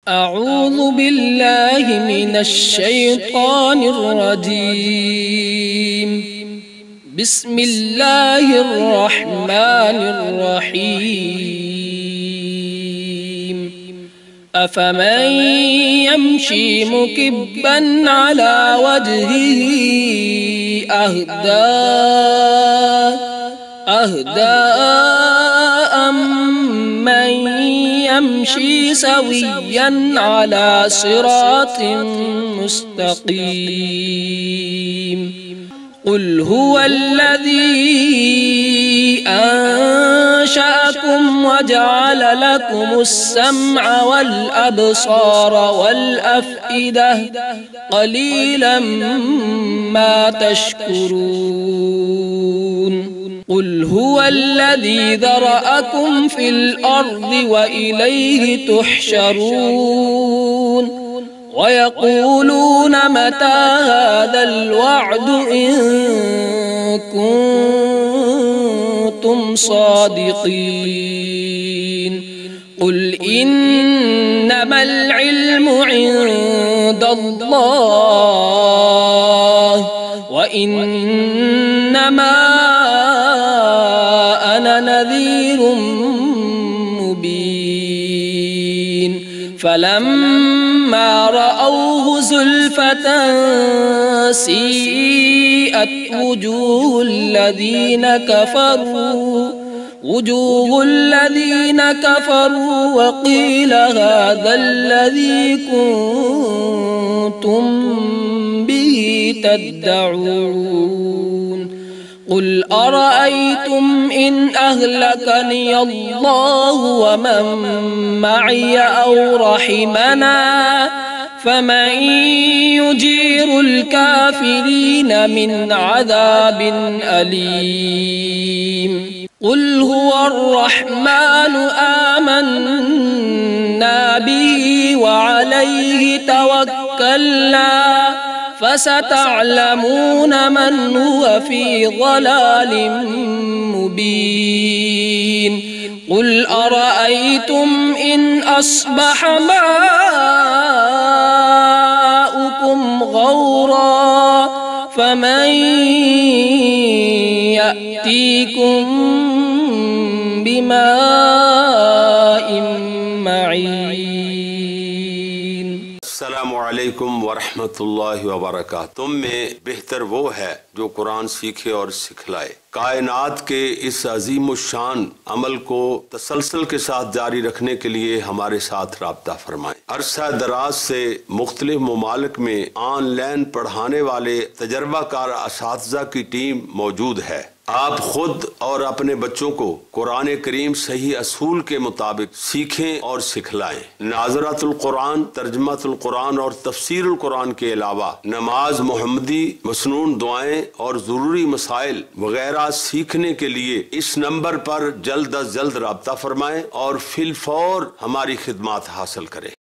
أعوذ بالله من الشيطان الرجيم. بسم الله الرحمن الرحيم. أفمن يمشي مكبا على وجهه أهدى أمن يمشي سويا على صراط مستقيم. قل هو الذي أنشأكم وجعل لكم السمع والأبصار والأفئدة قليلا ما تشكرون. قل هو الذي ذرأكم في الأرض وإليه تحشرون. ويقولون متى هذا الوعد إن كنتم صادقين. قل إنما العلم عند الله وإنما أنا نذير مبين. فلما رأوه زلفة سيئت وجوه الذين كفروا وقيل هذا الذي كنتم به تدعون. قل أرأيتم إن أهلكني الله ومن معي أو رحمنا فمن يجير الكافرين من عذاب أليم. قل هو الرحمن آمنا به وعليه توكلنا فستعلمون من هو في ضلال مبين. قل أرأيتم إن أصبح ماؤكم غورا فمن يأتيكم بماء معين. अस्सलामु अलैकुम वरहमतुल्लाहि वबरकातुहू। तुम में बेहतर वो है जो कुरान सीखे और सिखलाए। कायनात के इस अजीम शान अमल को तसलसल के साथ जारी रखने के लिए हमारे साथ राब्ता फरमाएं। अरसा दराज से मुख्तलिफ ममालिक में ऑनलाइन पढ़ाने वाले तजर्बाकार असातिज़ा की टीम मौजूद है। आप खुद और अपने बच्चों को कुरान करीम सही असूल के मुताबिक सीखें और सिखलाएं। नाज़रातुल कुरान, तर्जुमातुल कुरान और तफसीरुल कुरान के अलावा नमाज मोहम्मदी, मसनून दुआएं और ज़रूरी मसाइल वगैरह सीखने के लिए इस नंबर पर जल्द अज जल्द राब्ता फरमाएं और फिलफौर हमारी खिदमत हासिल करें।